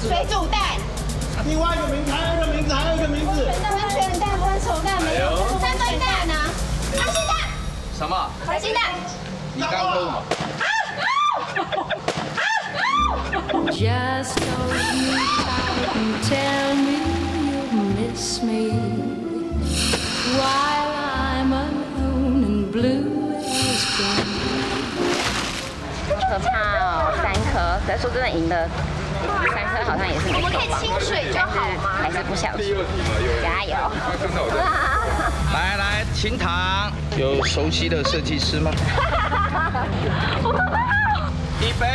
水煮蛋。 另外一个名字，还有一个名字，还有一个名字。 温泉蛋、温熟蛋没有。三分蛋呢？溏心蛋。 什么？ 溏心蛋。 你刚说什么？ Just hold me tight and tell me you miss me while I'm alone and blue as can. 好可怕哦，3颗。可是说真的，赢的3颗好像也是没错吧？ 我们可以清水就好吗？ 还是不小心。加油！ 来来，请躺。有熟悉的设计师吗？预备。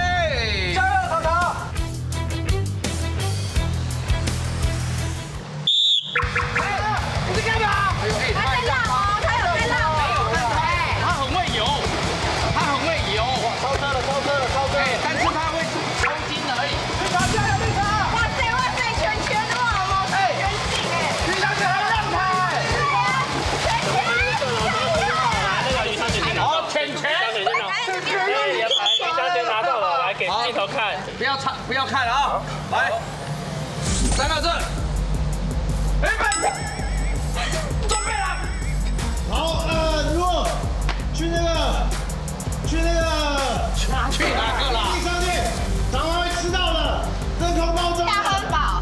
不要看啊！来，3个字，预备，准备了。 好，如果去哪个啦？地上面常常会吃到的真空包装。 大汉堡。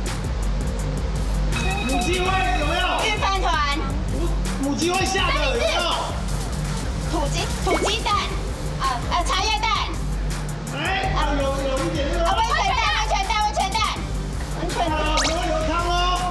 母鸡会有没有？ 预饭团。 母鸡会下的有没有？ 土鸡蛋，茶叶蛋。 哎，有一点那个。 温泉蛋。 有汤哦。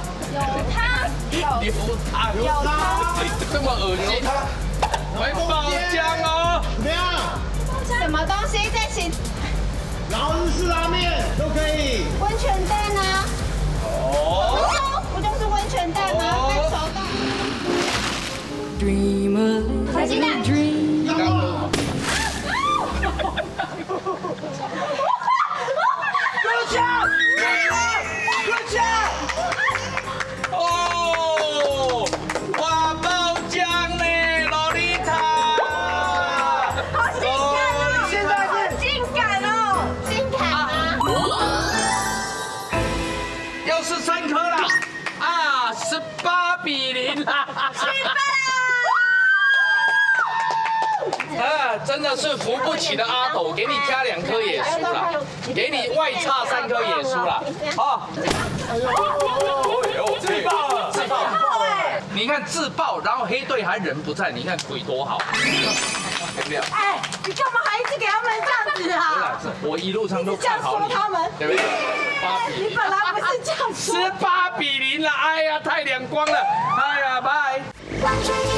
有汤。 这么恶心，会爆浆哦。 怎么样？ 什么东西在起？ 然后日式拉面都可以。 温泉蛋啊。 哦。 不就是温泉蛋吗？半熟蛋。 Dream a little dream. 哦，哇，爆浆呢，洛丽塔。 好性感哦！现在是性感哦，性感啊！ 又是3颗了啊，18比0啦！啊，真的是扶不起的阿斗，给你加2颗也输了，给你外差3颗也输了。啊！自爆！你看自爆，然后黑队还人不在，你看鬼多好，对不对？ 哎，你干嘛还一直给他们这样子啊？ 我一路上都看好你，对不对？18比0。 你本来不是这样说。 18比0了，哎呀，太两光了，哎呀，拜。